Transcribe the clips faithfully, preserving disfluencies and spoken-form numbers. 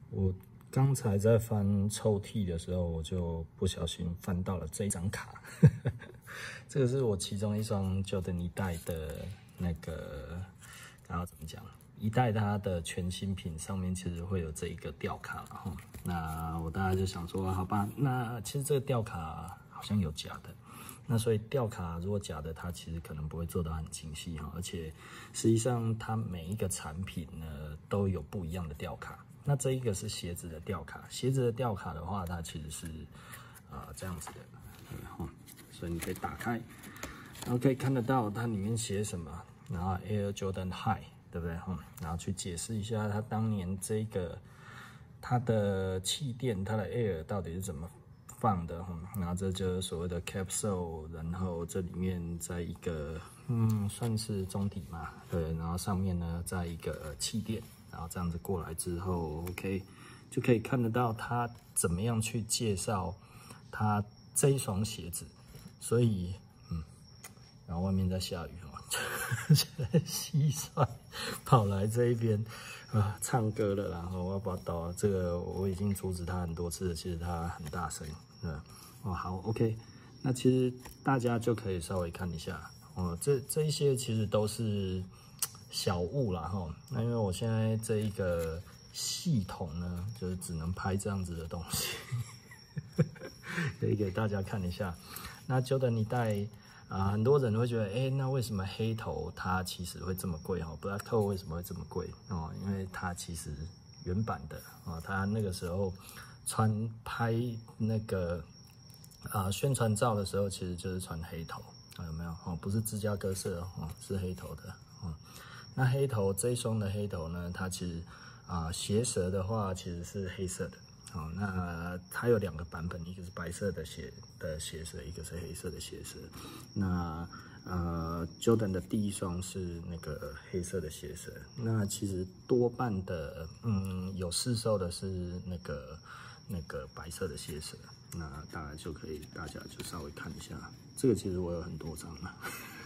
我刚才在翻抽屉的时候，我就不小心翻到了这一张卡。这个是我其中一双 Jordan 一代的那个，然后怎么讲？一代它的全新品上面其实会有这一个吊卡，然后那我大概就想说，好吧，那其实这个吊卡好像有假的。那所以吊卡如果假的，它其实可能不会做到很精细哈，而且实际上它每一个产品呢都有不一样的吊卡。那这一个是鞋子的吊卡，鞋子的吊卡的话，它其实是啊、呃、这样子的，嗯，所以你可以打开，然后可以看得到它里面写什么，然后 Air Jordan High， 对不对？嗯，然后去解释一下它当年这个它的气垫，它的 Air 到底是怎么放的，然后这就是所谓的 capsule， 然后这里面在一个嗯算是中底嘛，对，然后上面呢在一个气垫，然后这样子过来之后 ，OK， 就可以看得到它怎么样去介绍它这一双鞋子，所以嗯，然后外面在下雨哦，现在蟋蟀跑来这一边。啊，唱歌了，然后我要把刀，这个我已经阻止他很多次了，其实他很大声，对，哦，好 ，OK， 那其实大家就可以稍微看一下，哦，这这一些其实都是小物啦，哈，那因为我现在这一个系统呢，就是只能拍这样子的东西，可以给大家看一下。那Jordan一代。啊，很多人会觉得，哎、欸，那为什么黑头它其实会这么贵哈 ？Black Toe 为什么会这么贵哦？因为它其实原版的啊，它那个时候穿拍那个啊宣传照的时候，其实就是穿黑头啊，有没有？哦，不是芝加哥色哦，是黑头的哦。那黑头这一双的黑头呢，它其实啊鞋舌的话其实是黑色的。好，那它有两个版本，一个是白色的鞋的鞋舌，一个是黑色的鞋舌。那呃 ，Jordan 的第一双是那个黑色的鞋舌。那其实多半的，嗯，有市售的是那个那个白色的鞋舌。那当然就可以，大家就稍微看一下。这个其实我有很多张了。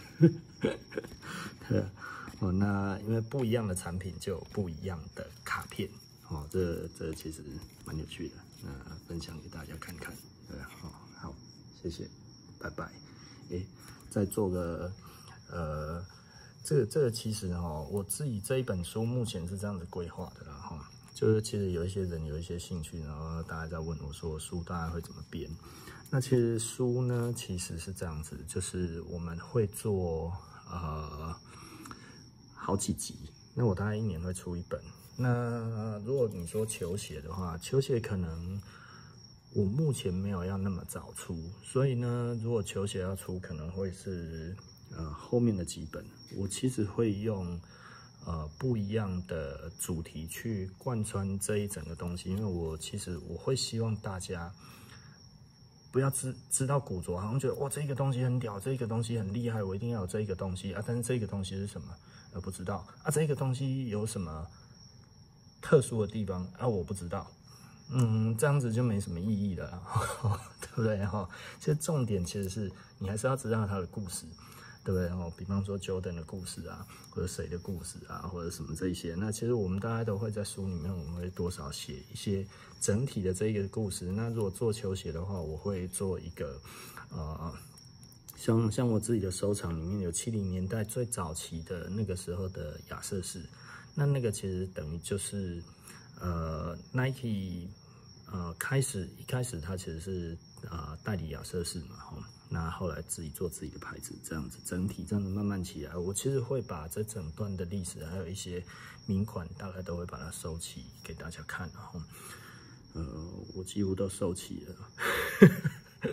对，哦，那因为不一样的产品就有不一样的卡片。哦，这这其实蛮有趣的，那分享给大家看看，对，好，好，谢谢，拜拜。诶，再做个，呃，这个这个其实哈，我自己这一本书目前是这样子规划的啦，哈，就是其实有一些人有一些兴趣，然后大家在问我说书大概会怎么编？那其实书呢，其实是这样子，就是我们会做呃好几集，那我大概一年会出一本。那如果你说球鞋的话，球鞋可能我目前没有要那么早出，所以呢，如果球鞋要出，可能会是呃后面的几本。我其实会用呃不一样的主题去贯穿这一整个东西，因为我其实我会希望大家不要知知道古着，好像觉得哇这个东西很屌，这个东西很厉害，我一定要有这个东西啊，但是这个东西是什么？呃不知道啊，这个东西有什么特殊的地方啊，我不知道，嗯，这样子就没什么意义了，对不对哈？其实重点其实是你还是要知道它的故事，对不对哈？比方说 Jordan 的故事啊，或者谁的故事啊，或者什么这一些，那其实我们大家都会在书里面，我们会多少写一些整体的这一个故事。那如果做球鞋的话，我会做一个呃。像像我自己的收藏里面有七零年代最早期的那个时候的亚瑟士，那那个其实等于就是呃 Nike 呃开始一开始它其实是啊、呃、代理亚瑟士嘛，吼，那后来自己做自己的牌子，这样子整体这样子慢慢起来。我其实会把这整段的历史还有一些名款，大概都会把它收起给大家看，然后呃我几乎都收齐了。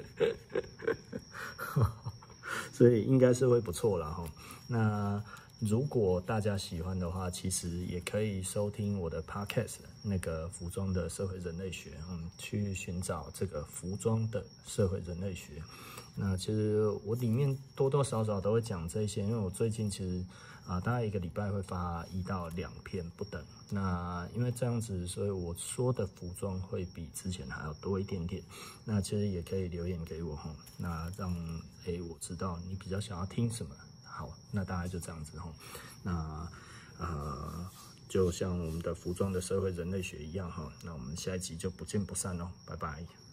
所以应该是会不错啦哈。那如果大家喜欢的话，其实也可以收听我的 podcast 那个服装的社会人类学，嗯，去寻找这个服装的社会人类学。那其实我里面多多少少都会讲这些，因为我最近其实啊、呃，大概一个礼拜会发一到两篇不等。那因为这样子，所以我说的服装会比之前还要多一点点。那其实也可以留言给我哈，那让诶、欸、我知道你比较想要听什么。好，那大概就这样子哈。那呃就像我们的服装的社会人类学一样哈。那我们下一集就不见不散喽，拜拜。